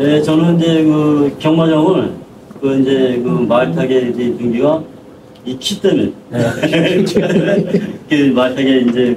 네, 저는 이제 그 경마장을 그 이제 그 말타게 등기가 이 키 때문에 그 말타게 이제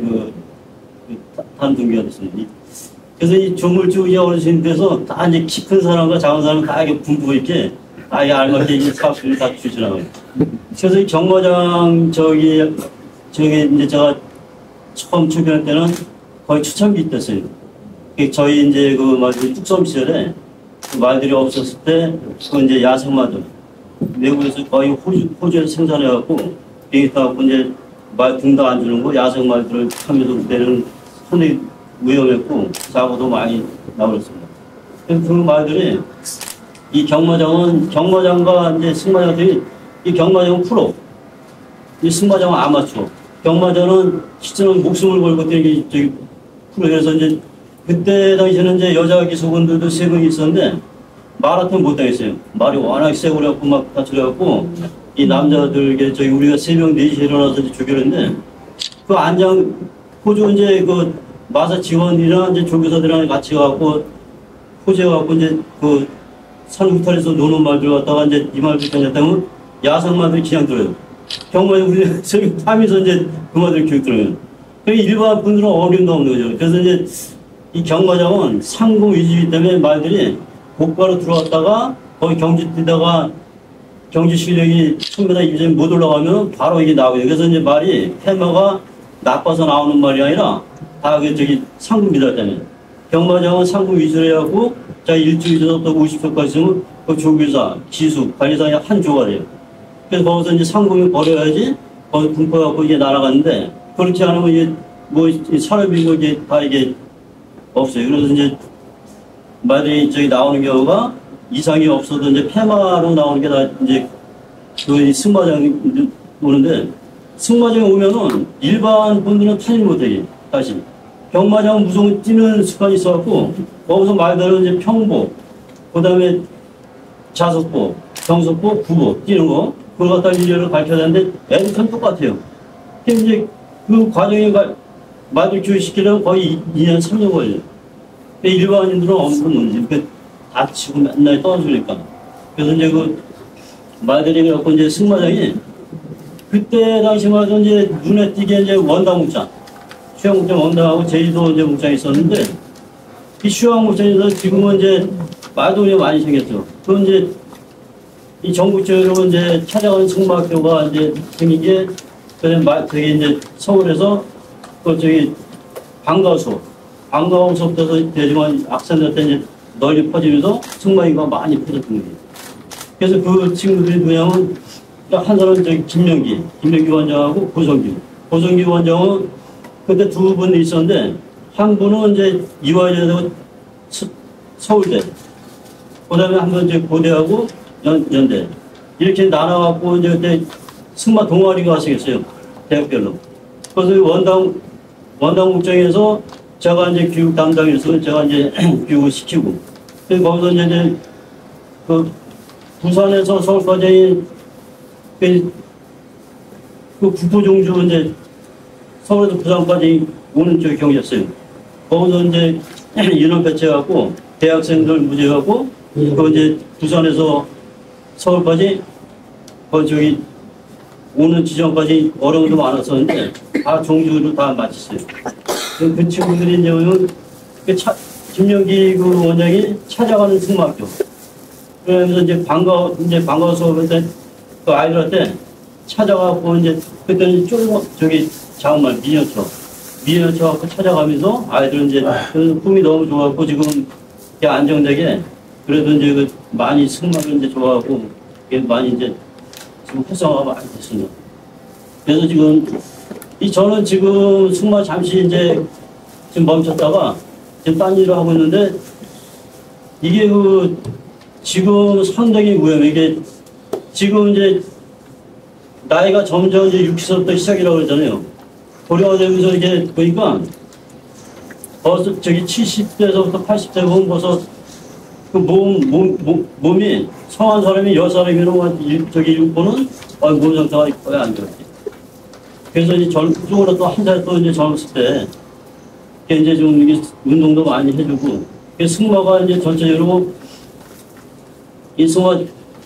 그탄 등기가 됐습니다. 그래서 이 조물주의 어르신께서 다 이제 키 큰 사람과 작은 사람 다 이렇게 분부 있게 다 이게 알맞게 이제 사업을 다 주시라고. 그래서 이 경마장 저기 이제 제가 처음 출근할 때는 거의 초창기 때였어요. 저희 이제 그 말들 뚝섬 시절에 그 말들이 없었을 때 그 이제 야생마들 외국에서 거의 호주에서 생산해갖고 비행기 타갖고 이제 말 등도 안 주는 거 야생 말들을 하면서 그때는 손이 위험했고 사고도 많이 나버렸습니다. 그래서 그 말들이 이 경마장과 이제 승마장들이 이 경마장은 프로, 이 승마장은 아마추어. 경마장은 실제로 목숨을 걸고 뛰는 게 프로. 그래서 이제 그때 당시에는 이제 여자 기수분들도 3명이 있었는데 마라톤 못 당했어요. 말이 워낙 세고 그래갖고 막 다쳐갖고 이 남자들에게 저희 우리가 3명 4시에 일어나서 죽였는데 그 안장 호주 이제 그 마사 직원이랑 이제 조교사들이랑 같이 가갖고 호주에 가갖고 이제 그 산 울타리에서 노는 말들 갖다가 이제 이 말들 다녔다면 야생 말들이 그냥 들어요. 경마에 우리 저기 탐에서 이제 그 말들 기억 들어요. 일반 분들은 어려움도 없는 거죠. 그래서 이제 이 경마장은 상공 위주이기 때문에 말들이 고가로 들어왔다가 거기 경지 뛰다가 경지 실력이 1000m 이제 못 올라가면 바로 이게 나오고요. 그래서 이제 말이 테마가 나빠서 나오는 말이 아니라 다 저기 상금 미달잖아요. 경마장은 상금 위주로 해갖고 자 일주일에서부터 50초까지 있으면 그 조교사, 기수, 관리사이 한 조가 돼요. 그래서 거기서 이제 상금을 벌여야지 거기 분포해갖고 이게 날아가는데 그렇지 않으면 이게 뭐 산업이고 이게 다 이게 없어요. 그래서 이제 말들이 저기 나오는 경우가 이상이 없어도 이제 폐마로 나오는 게 다 이제 그 승마장이 오는데 승마장에 오면은 일반 분들은 타질 못하게 다시 경마장은 무조건 뛰는 습관이 있어갖고 거기서 말대로 이제 평보, 그 다음에 자석보, 경석보, 구보 뛰는 거 그걸 갖다 일렬을 가르쳐야 되는데 애들 참 똑같아요. 이제 그 과정에 말들 교육시키려면 거의 2년, 3년 걸려요. 일반인들은 엄청 문제, 다치고 맨날 떠나주니까. 그래서 이제 그 말들이 갖고 이제 승마장이 그때 당시만 해도 이제 눈에 띄게 이제 원당 목장, 휴양 목장 원당하고 제주도 이제 목장이 있었는데 이 휴양 목장에서 지금은 이제 말도 많이 생겼죠. 그 이제 이 전국적으로 이제 찾아가는 승마학교가 이제 생긴 게 되게 이제 서울에서 그 저기 방과후서부터 되지만 악산될 때 이제 널리 퍼지면서 승마인가 많이 퍼졌던 거예요. 그래서 그 친구들이 누구냐면 한 사람은 저기 김명기 원장하고 고성기 원장은 그때 두 분이 있었는데 한 분은 이제 이화여대고 서울대, 그다음에 한 번 이제 고대하고 연대 이렇게 나눠갖고 이제 그때 승마 동아리가 생겼어요. 대학별로. 그래서 원당 국장에서 제가 이제 교육 담당해서 제가 이제 교육을 시키고, 그래서 거기서 이제 그 부산에서 서울까지 그 국보종주 이제 서울에서 부산까지 오는 쪽이 경기였어요. 거기서 이제 인원 배치해갖고 대학생들 무제하고 그 이제 부산에서 서울까지 저기 오는 지점까지 어려움도 많았었는데 다 종주로 다 마쳤어요. 그 친구들이 이제 오면 김영기 그 원장이 찾아가는 승마학교. 그러면서 이제 반가워서 그때 그 아이들한테 찾아가고 이제 그때는 저기 자음말 미녀처 갖고 찾아가면서 아이들은 이제 그 꿈이 너무 좋았고 지금 안정되게 그래도 이제 그 많이 승마를 이제 좋아하고 많이 이제 지금 활성화가 많이 됐습니다. 그래서 지금 저는 지금 승마 잠시 이제 지금 멈췄다가 지금 딴 일을 하고 있는데 이게 그 지금 상당히 위험해. 이게 지금 이제 나이가 점점 이제 60세부터 시작이라고 그러잖아요. 고령화 되면서 이게 보니까 벌써 저기 70대에서부터 80대 보면 벌써 그 몸이 성한 사람이 10사람이면 저기 6번은 몸 상태가 거의 안 좋지. 그래서 이제 쪽으로 또 한 살 또 이제 젊었을 때 이제 좀 이게 운동도 많이 해주고 승마가 이제 전체적으로 이 승마,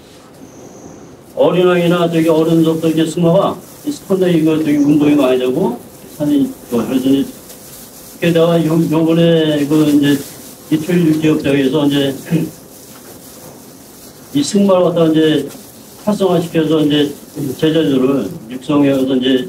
어린아이나 저기 어른들부터 이제 승마가 상당히 이거 되게 운동이 많이 되고, 산이 좋아. 그래서 이제, 게다가 요번에 그 이제 이철 기업장에서 이제 이 승마를 갖다가 이제 활성화시켜서 이제 제자들을 육성해서 이제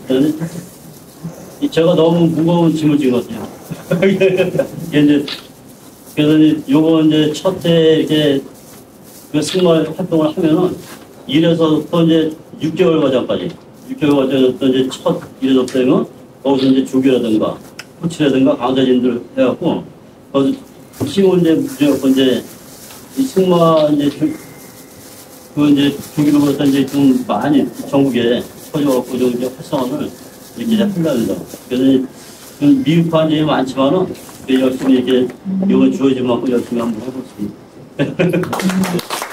제가 너무 무거운 짐을 진 것 같아요. 이제 그래서 이제 요거 이제 첫 해 이렇게 그 승마 활동을 하면은 1에서부터 이제 6개월 과정까지 6개월 과정부터 이제 첫 1에서부터 되면 거기서 이제 조교라든가 코치라든가 강사진들 해갖고 거기서 힘을 이제 무조건 이제 이 승마 이제 그 이제 조기로부터 이제 좀 많이 전국에 퍼져갖고 좀 이제 활성화를 이렇게 이제 한다는다. 그래서 좀 미흡한 점이 많지만은 열심히 이렇게 이거 주어진 만큼 열심히 한번 해보겠습니다.